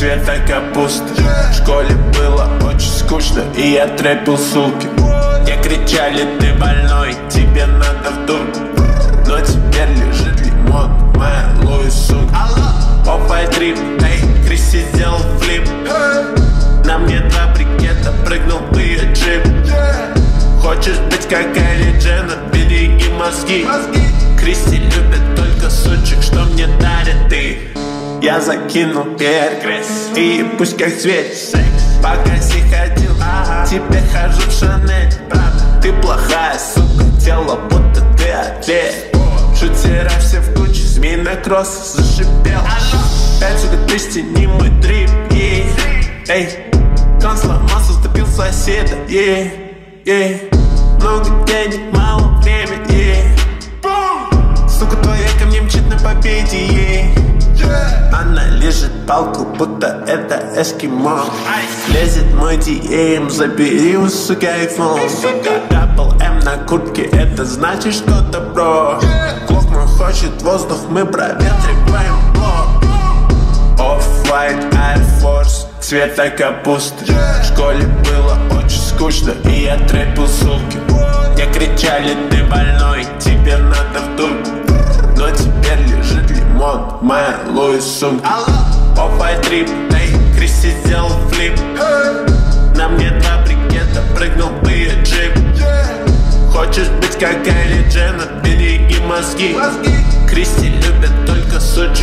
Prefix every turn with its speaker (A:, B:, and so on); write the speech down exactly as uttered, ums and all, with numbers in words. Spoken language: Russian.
A: цвета капусты. В школе было очень скучно, и я трэпил сутки. Мне кричали: ты больной, тебе надо в турку. Но теперь лежит лимон в моей Луис сумке. Офф-вайт трип, эй, Криси сделал флип. На мне два брикета, прыгнул в ее джип. Хочешь быть как Кайли Дженнер, береги мозги. Кристи любит только сучек, что мне дарит ты. Я закинул перекрес, и пусть как зверь. По Касси ходил, теперь хожу в Шанель. Ты плохая, сука, тело будто ты ответ. Шутера все в куче, змеиный кросс зашипел. Пять, сука, ты стяни мой дрип, ей. Эй, он сломался, ступил соседа, ей, ей. Много денег, мало времени, ей. Сука твоя ко мне мчит на победе, ей. Она лежит палку, будто это эскимо. Лезет мой ди эм, забери у сука айфон. Дабл М на куртке, это значит что добро. Клок мой хочет воздух, мы проветриваем блок. Off-White Air Force, цвета капусты. В школе было очень скучно, и я трэпил сутки. Мне кричали: ты больной, тебе надо в турку. Но теперь лежит лимон в моей Луис сумке. Офф-вайт трип, эй, Криси сделал флип. На мне два брикета, прыгнул в ее джип. Хочешь быть как Кайли Дженнер, береги мозги. Кристи любит только сучек,